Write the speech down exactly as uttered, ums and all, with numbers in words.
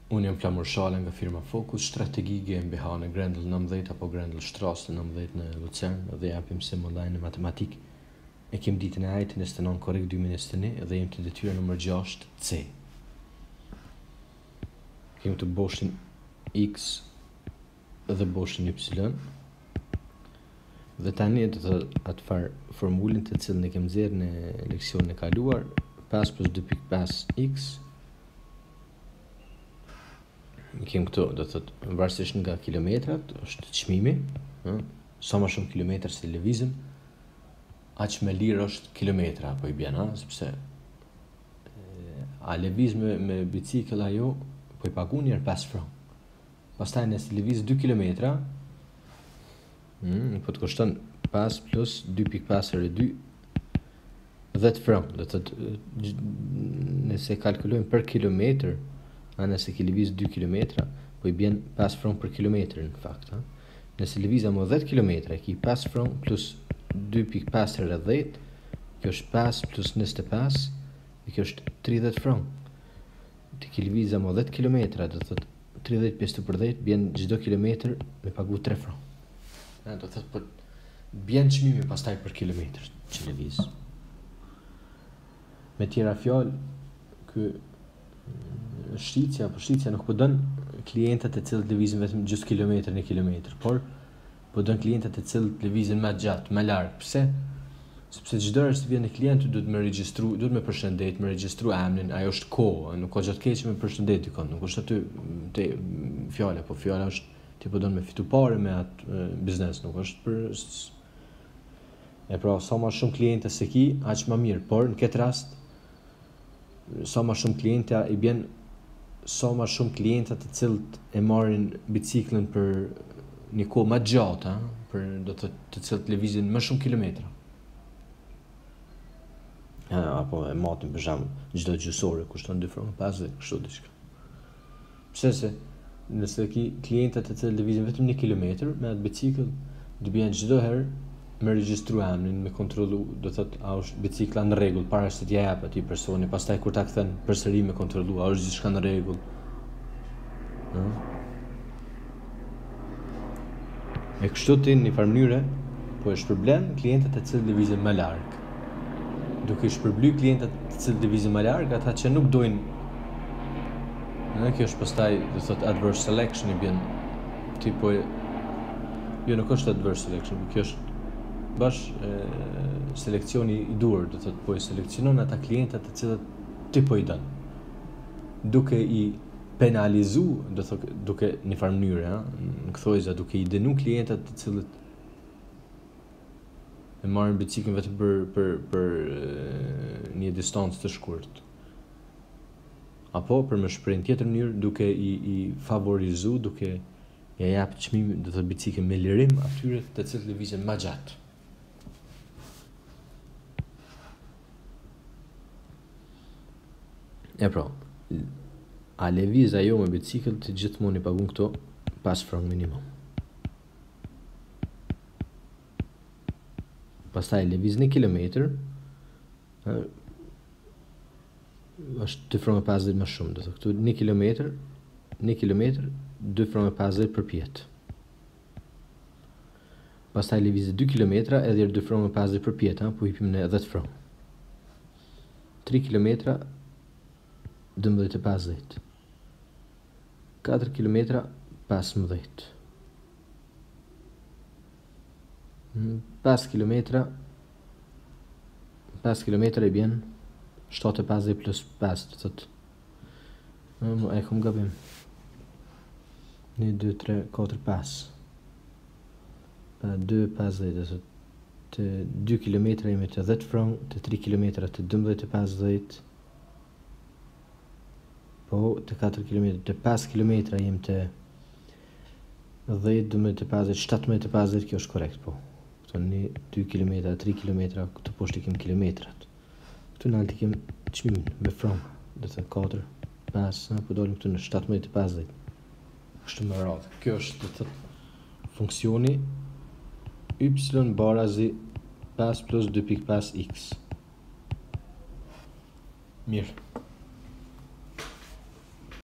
Unë jam Flamur Shale nga firma Focus, strategi GmbH në Grendel nëntëdhjetë apo Grendel Strasse nëntëdhjetë në Lucern dhe japim sim online në matematik. E kem ditën e ajtë njëzet e nëntë korrekt dy mijë e njëzet e një dhe jem të detyra nëmër gjashtë C. Kem të boshin X dhe boshin Y. Dhe tani do të atë farë formulin të cilën e kem nxjerrë në leksionin e kaluar, pesë plus dy pikë pesë X. Kem këtu, do të thotë, varësisht nga kilometrat, është çmimi, ë, sa më shumë kilometër se lëvizim, aq më lirë është kilometra apo i bjen, ë, sepse e, a lëviz me me bicikëll ajo, po i pagun njërë pesë frank. Pastaj nëse lëviz dy kilometra, hm, po të kushton pesë plus dy pikë pesë herë dy, dhjetë frank, do të thotë, nëse kalkulojmë për kilometër, a nëse ki lëviz dy kilometra, po i bjen pesë frank për kilometër në fakt, ha? Nëse lëviza më dhjetë kilometra, ki pesë frank plus dy pikë pesë herë dhjetë, kjo është pesë plus njëzet e pesë, dhe kjo është tridhjetë frank. Të ki lëviza më dhjetë kilometra, do të thotë tridhjetë pjesë për dhjetë, bjen çdo kilometër me pagu tre frank. Ha, do të thotë, po bjen çmimi pastaj për kilometër që lëviz. Me tjera fjalë, ky shqitja apo shqitja nuk po don klientët e cilët lëvizin vetëm gjysmë kilometër në kilometër, por po don klientët e cilët lëvizin më gjatë, më larg. Pse? Sepse çdo herë që vjen një klient duhet më regjistru, duhet më përshëndet, më regjistru emrin, ajo është kohë, nuk ka gjatë keq me përshëndet dikon, nuk është aty te fjala, po fjala është ti po don me fitu parë me atë biznes, nuk është për e pra sa më shumë klientë se ki, aq më mirë, por në këtë rast sa më shumë klienta i bjen sa më shumë klienta të cilët e marrin biciklën për një kohë më gjatë, për do të të cilët lëvizin më shumë kilometra. Ja, apo e matin për shembull çdo gjysore kushton dy frank pesëdhjetë, kështu diçka. Pse se nëse ki klienta të cilët lëvizin vetëm një kilometër me atë bicikëll, do bjen çdo herë me regjistru emrin, me kontrollu, do thot, a është bicikla në rregull para se t'ja jap atij personi, pastaj kur ta kthen përsëri me kontrollu, a është gjithçka në rregull. Ëh. E kështu ti në një farë mënyre po e shpërblen klientët e cilët lëvizin më larg. Duke i shpërbly klientët të cilët lëvizin më larg, ata që nuk dojnë. Ëh, kjo është pastaj, do thot, adverse selection i bjen ti po jo nuk është adverse selection, kjo është bash e, seleksioni i dur, do thot, po i seleksionon ata klientët të cilët ti po i don. Duke i penalizu, do thot, duke në farë mënyre, ha, në kthojza, duke i dënu klientët të cilët e marrin biciklën vetëm për për për e, një distancë të shkurtë. Apo për më shpreh në tjetër mënyrë, duke i i favorizu, duke ja jap çmim, do thot, biciklën me lirim atyre të cilët lëvizin më gjatë. E pra, a lëviz ajo me bicikëll të gjithmonë i pagun këto pesë frank minimum. Pastaj lëviz një kilometër, është dy frank pesëdhjetë më shumë, do të këtu një kilometër, një kilometër, dy frank pesëdhjetë për pjetë. Pastaj lëviz dy kilometra edhe dy frank pesëdhjetë për pjetë, po hipim në dhjetë frank. tre kilometra dymbëdhjetë e pesëdhjetë. katër kilometra pesëmbëdhjetë. pesë kilometra pesë kilometra i bjen shtatë e pesëdhjetë plus pesë, do thotë. E kam gabim. një, dy, tre, katër, pesë. Pa dy pesëdhjetë, të dy kilometra jemi të dhjetë frank, të tre kilometra të dymbëdhjetë e pesëdhjetë. Po, të katër kilometra, të pesë kilometra jem të dhjetë, dymbëdhjetë e pesëdhjetë, shtatëmbëdhjetë e pesëdhjetë, kjo është korrekt, po. Këto një, dy kilometra, tre kilometra, këtu poshtë i kem kilometrat. Këtu në altë i kem çmimin, me frank, dhe të katër, pesë, po dalim këtu në shtatëmbëdhjetë e pesëdhjetë. Kështu më radhë. Kjo është, dhe të funksioni y barazi pesë plus dy pikë pesë x. Mirë.